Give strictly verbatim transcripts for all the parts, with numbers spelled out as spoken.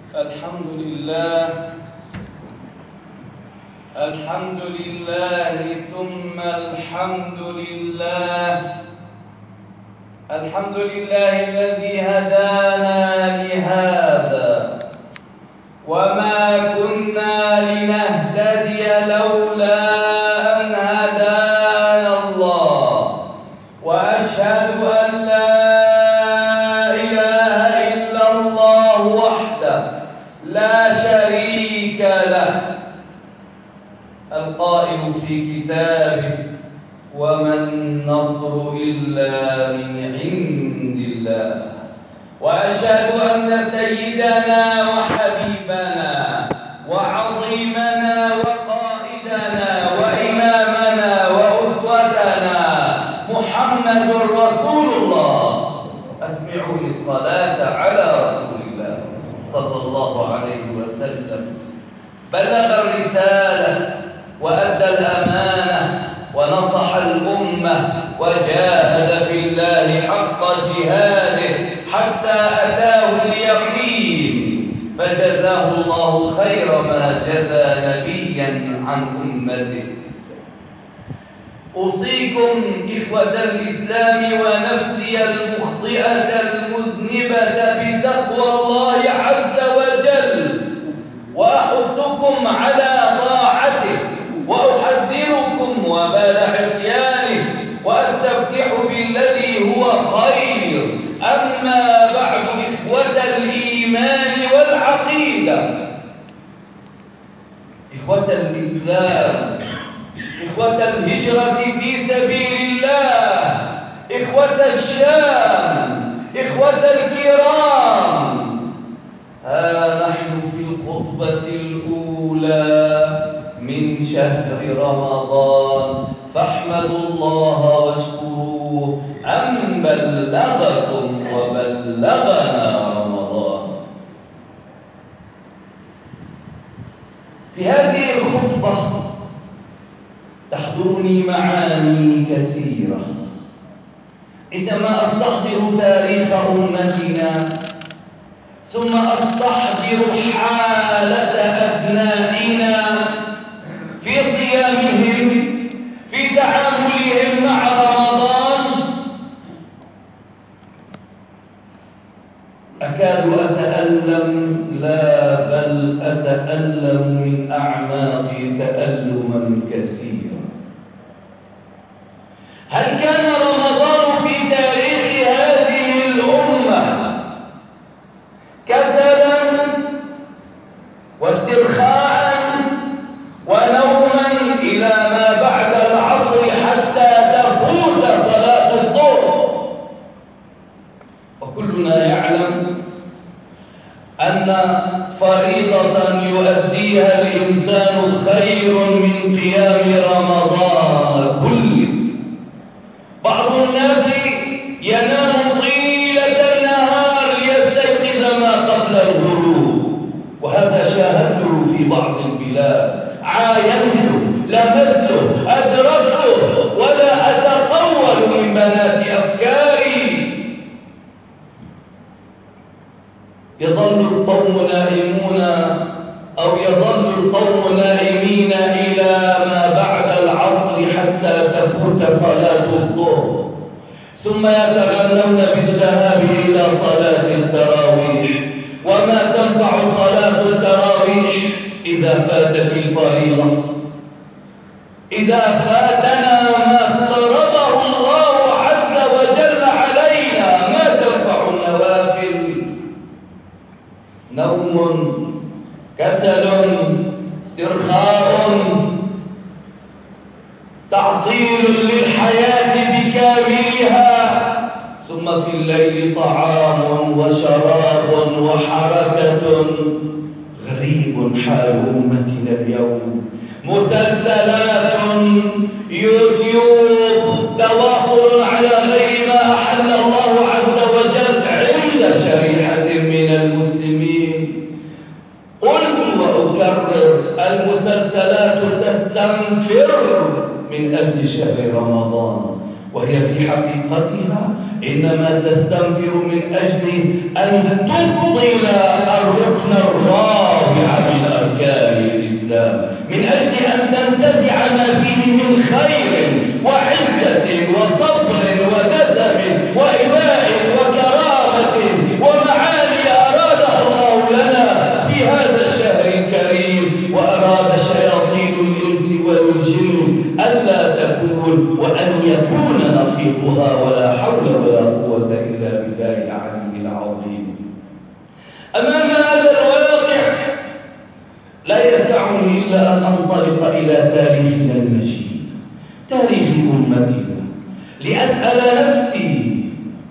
الحمد لله الحمد لله ثم الحمد لله الحمد لله الذي هدانا لهذا وما كنا لنهتدي لولا أن هدانا الله وأشهد أن لا إله إلا الله وحده لا شريك له القائل في كتابه وما النصر إلا من عند الله وأشهد أن سيدنا وحبيبنا وعظيمنا وقائدنا وإمامنا وأسوتنا محمد رسول الله أسمعوني الصلاة على رسول الله صلى الله عليه وسلم بلغ الرسالة وأدى الأمانة ونصح الأمة وجاهد في الله حق جهاده حتى أتاه اليقين فجزاه الله خير ما جزى نبيا عن أمته. أوصيكم إخوة الإسلام ونفسي المخطئة المذنبة بتقوى الله عز وجل وأحثكم على طاعته وأحذركم وبال عصيانه وأستفتح بالذي هو خير. أما بعد إخوة الإيمان والعقيدة إخوة الإسلام إخوة الهجرة في سبيل الله إخوة الشام إخوة الكرام ها نحن في الخطبة الأولى من شهر رمضان فاحمدوا الله واشكروه أن بلغكم وبلغنا رمضان. في هذه الخطبة تحضرني معاني كثيرة عندما أستحضر تاريخ أمتنا ثم أستحضر حالة أبنائنا في صيامهم في تعاملهم مع رمضان أكاد أتألم لا بل أتألم من أعماقي تألما كثيرا. هل كان رمضان في تاريخ هذه الأمة كسلا واسترخاء ونوما إلى ما بعد العصر حتى تفوت صلاة الظهر؟ وكلنا يعلم أن فريضة يؤديها الإنسان خير من قيام رمضان كله. بعض الناس ينام طيلة النهار ليستيقظ ما قبل الغروب وهذا شاهدته في بعض البلاد عاينته لمسته أدركته ولا أتقول من بنات أفكاري. يظل القوم نائمون أو يظل القوم نائمين إلى ما بعد العصر حتى تفوت صلاة الظهر ثم يتغنون بالذهاب إلى صلاة التراويح. وما تنفع صلاة التراويح إذا فاتت الفريضة؟ إذا فاتنا ما افترضه الله عز وجل علينا ما تنفع النوافل؟ نوم كسل استرخاء تعطيل للحياة بكاملها ثم في الليل طعام وشراب وحركة. غريب حال أمتنا اليوم. مسلسلات يوتيوب تواصل على غير ما أحل الله عز وجل عند شريحة من المسلمين. قلت وأكرر المسلسلات تستنفر من أجل شهر رمضان وهي في حقيقتها إنما تستنفر من أجل أن تبطل الركن الركن من خير وعزة وصبر ونسب وإباء وكرامة ومعالي أرادها الله لنا في هذا الشهر الكريم، وأراد شياطين الإنس والجن ألا تكون وأن يكون نقيضها، ولا حول ولا قوة إلا بالله العلي العظيم. أمام هذا الواقع لا يسعني إلا أن أنطلق إلى تاريخنا المجيد، تاريخ أمتنا، لأسأل نفسي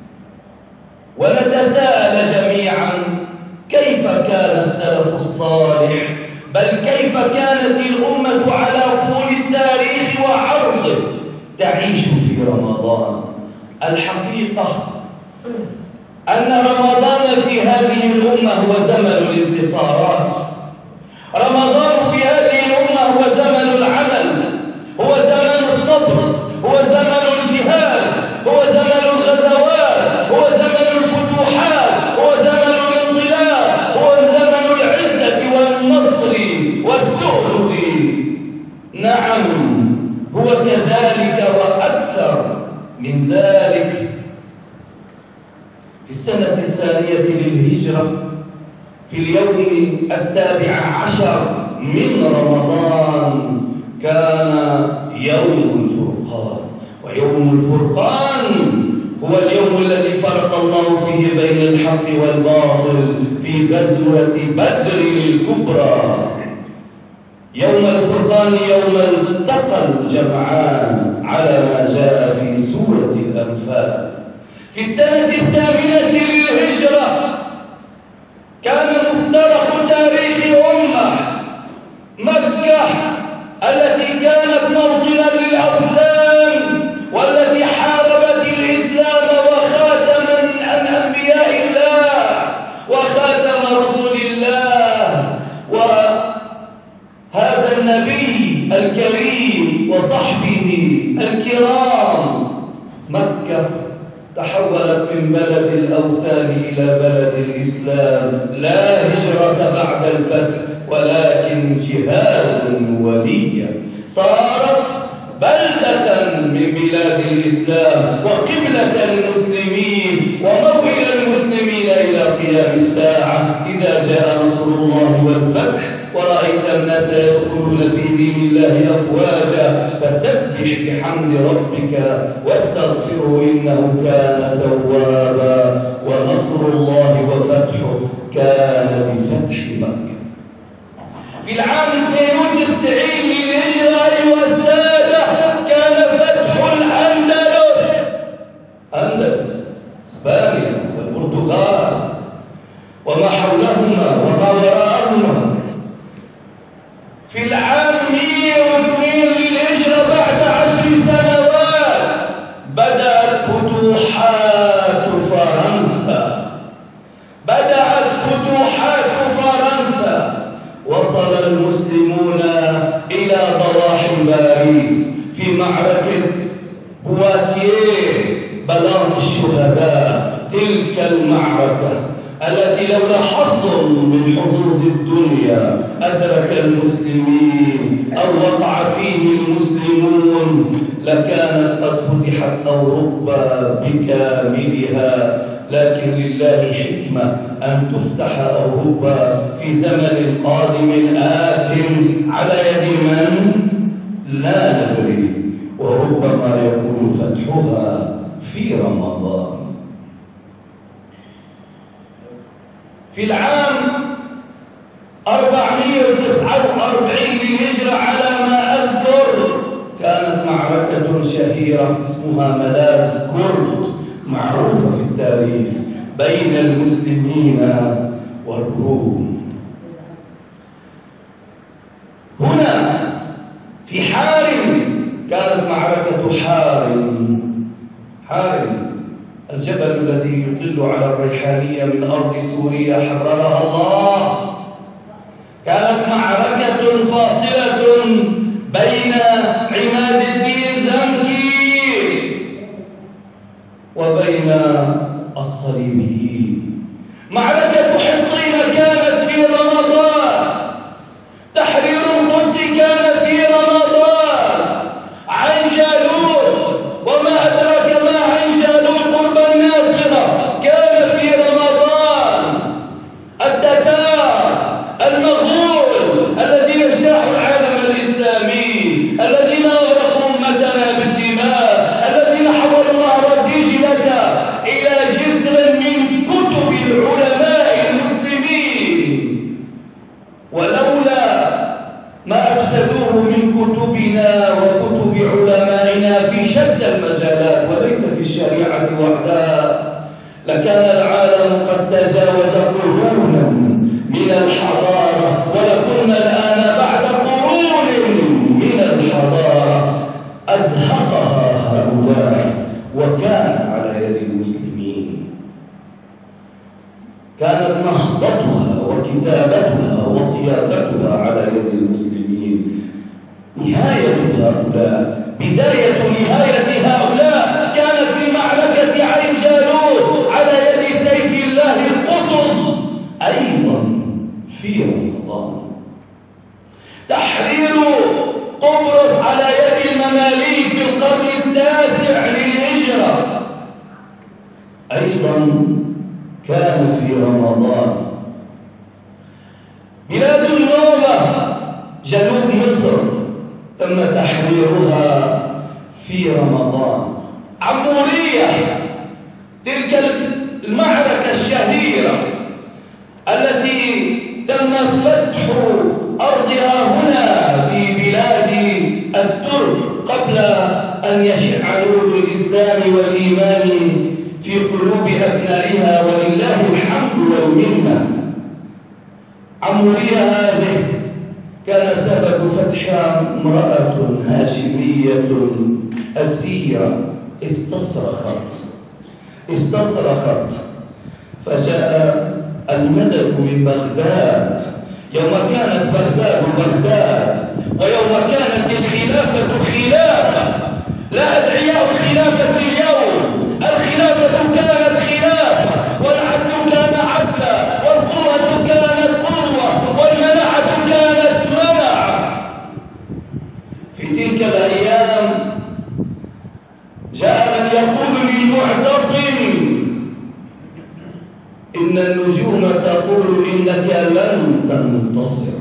ونتساءل جميعا كيف كان السلف الصالح، بل كيف كانت الأمة على طول التاريخ وعرضه تعيش في رمضان. الحقيقة أن رمضان في هذه الأمة هو زمن الانتصارات، رمضان في هذه الأمة هو زمن العمل، هو زمن الصبر، هو زمن الجهاد، هو زمن الغزوات، هو زمن الفتوحات، هو زمن الانطلاق، هو زمن العزة والنصر والسؤدد. نعم هو كذلك وأكثر من ذلك. في السنة الثانية للهجرة في اليوم السابع عشر من رمضان كان يوم الفرقان، ويوم الفرقان هو اليوم الذي فرق الله فيه بين الحق والباطل في غزوة بدر الكبرى. يوم الفرقان يوم التقى الجمعان على ما جاء في سورة الأنفال. في السنة الثامنة للهجرة كان مفترق تاريخ أمة مكة التي كانت موطنا للأوثان، والتي حاربت الإسلام وخاتما من أنبياء الله وخاتم رسل الله، وهذا النبي الكريم وصحبه الكرام. مكة تحولت من بلد الأوثان إلى بلد الإسلام، لا هجرة بعد الفتح ولكن جهاد ولية، صارت بلدة من بلاد الإسلام وقبلة المسلمين وموئل المسلمين إلى قيام الساعة. إذا جاء نصر الله والفتح ورأيت الناس يدخلون في دين الله أفواجا فسبح بحمد ربك واستغفره إنه كان توابا. ونصر الله وفتحه كان بفتح مكة. في العام اثنين وتسعين للهجرة أيها السادة كان فتح الأندلس، أندلس إسبانيا والبرتغال وما حولهما وما وراءهما. في العام مئة واثنين للهجرة بعد عشر سنوات بدأت فتوحات فرنسا، بدأت فتوحات فرنسا. وصل المسلمون إلى ضواحي باريس في معركة بواتيه بلاد الشهداء. تلك المعركة التي لولا حظ من حظوظ الدنيا أدرك المسلمين أو وقع فيه المسلمون لكانت قد فتحت أوروبا بكاملها. لكن لله حكمة أن تفتح أوروبا في زمن قادم آت على يد من لا ندري، وربما يكون فتحها في رمضان. في العام أربعمئة وتسعة وأربعين للهجرة على ما أذكر كانت معركة شهيرة اسمها ملاذ كرد، معروفة في التاريخ، بين المسلمين والروم. هنا في حارم كانت معركة حارم، حارم الجبل الذي يطل على الريحانية من أرض سوريا حررها الله. كانت معركة فاصلة بين عماد الدين زنكي وبين الصليبيين. معركة حطين كانت في رمضان، تحرير القدس كان في رمضان، كتبنا وكتب علمائنا في شتى المجالات وليس في الشريعة وحدها لكان العالم قد تجاوز قرونا من الحضارة، ولكنا الآن بعد قرون من الحضارة أزهقها هؤلاء، وكان على يد المسلمين. كانت نهضتها وكتابتها وصياغتها على يد المسلمين. نهاية هؤلاء، بداية نهاية هؤلاء كانت في معركة عين جالوت على يد سيف الله القطز أيضا في رمضان. تحرير قبرص على يد المماليك في القرن التاسع للهجرة أيضا كان في رمضان. بلاد النوبة جنوب مصر تم تحريرها في رمضان. عمورية، تلك المعركة الشهيرة التي تم فتح أرضها هنا في بلاد الترك قبل أن يشع نور الإسلام والإيمان في قلوب أبنائها، ولله الحمد والمنة. عمورية هذه كان سبب فتحها امرأة هاشمية أسيرة استصرخت استصرخت فجاء المدد من بغداد يوم كانت بغداد بغداد، ويوم كانت الخلافة خلافة. لا أدعياء الخلافة اليوم، الخلافة كانت خلافة، والعدل كان عدلا، والقوة كانت قوة، والمنعة كانت منعة. في تلك الأيام جاء من يقول للمعتصم إن النجوم تقول إنك لن تنتصر،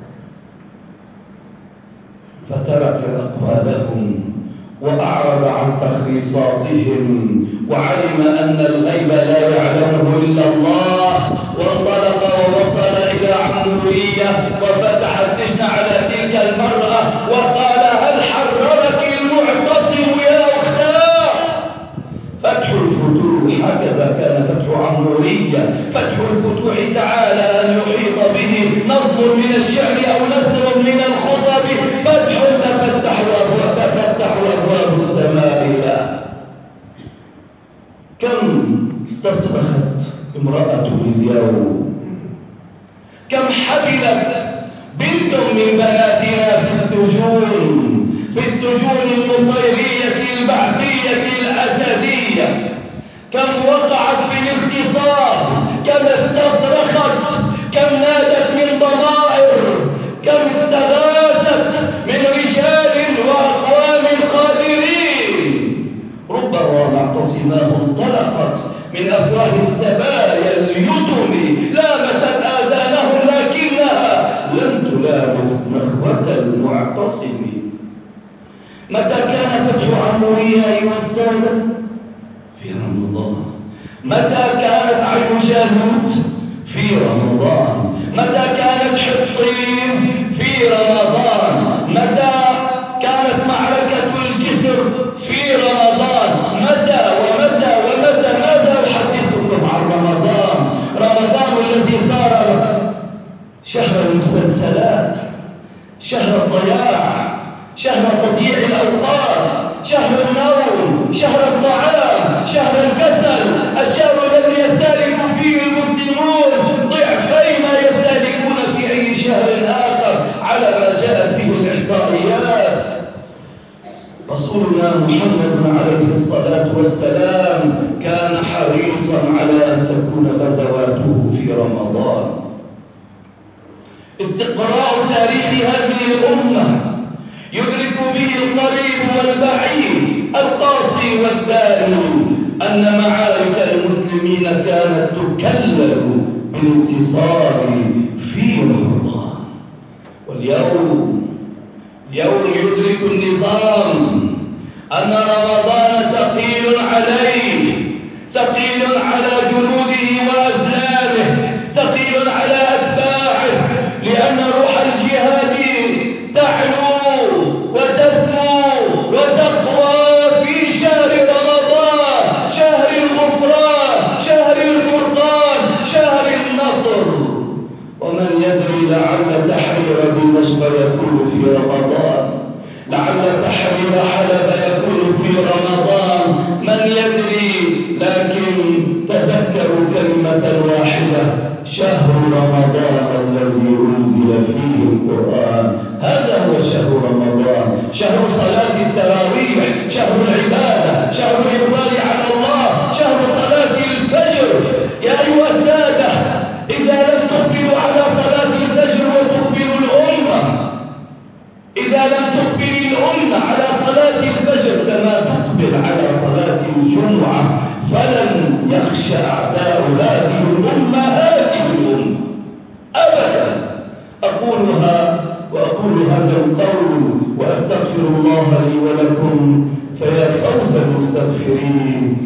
فترك أقوالهم وأعرض عن تخريصاتهم وعلم أن الغيب لا يعلمه إلا الله، وانطلق ووصل إلى عمورية وفتح السجن على تلك المرأة وقال هل حررك المعتصم يا أختاه؟ فتح الفتوح، هكذا كان فتح عمورية. فتح الفتوح تعالى أن يحيط به نظم من الشعر أو نسر من الخطب، فتح تفتح وتفتح أبواب السماء له. كم استصرخت امرأة اليوم، كم حبلت بنت من بناتنا في السجون، في السجون المصيرية البعثية الأسدية، كم وقعت في الاغتصاب، كم استصرخت، كم نادت من ضمائر، كم استغاثت من رجال وأقوام قادرين. ربما معتصماه انطلقت من أفواه السبايا اليتم، لامست آذانهم لكنها لم تلامس نخوة المعتصم. متى كان فتح عمورية أيها السادة؟ في رمضان. متى كانت عين جالوت؟ في رمضان. متى كانت حطين؟ في رمضان. متى كانت معركة الجسر؟ في رمضان. متى ومتى ومتى؟ ماذا أحدثكم عن رمضان؟ رمضان الذي صار شهر المسلسلات، شهر الضياع، شهر تضييع الأوقات، شهر النوم، شهر الطعام، شهر الكسل، الشهر الذي يستهلك فيه المسلمون ضعفي ما يستهلكون في أي شهر آخر على ما جاءت به الإحصائيات. رسولنا محمد عليه الصلاة والسلام كان حريصا على أن تكون غزواته في رمضان. استقراء تاريخ هذه الأمة يدرك به القريب والبعيد، القاصي والداني، أن معارك المسلمين كانت تكلل بالانتصار في رمضان. واليوم اليوم يدرك النظام أن رمضان ثقيل عليه، ثقيل على جنوده وأذلامه، ثقيل على أتباعه، لأن روح الجهاد تعلو ومن يدري لعل تحرير دمشق يكون في رمضان، لعل تحرير حلب يكون في رمضان، من يدري. لكن تذكروا كلمة واحدة: شهر رمضان الذي أنزل فيه القرآن. هذا هو شهر رمضان، شهر صلاة التراويح، شهر العبادة، شهر الإقبال على الله، شهر صلاة الفجر. يا أيها السادة، إذا لم تقبلوا على صلاة الفجر وتقبلوا الأمة، إذا لم تقبل الأمة على صلاة الفجر كما تقبل على صلاة الجمعة، فلن يخشى أعداء هذه الأمة هذه الأمة أبدا. أقولها وأقول هذا القول وأستغفر الله لي ولكم، فيا فوز المستغفرين.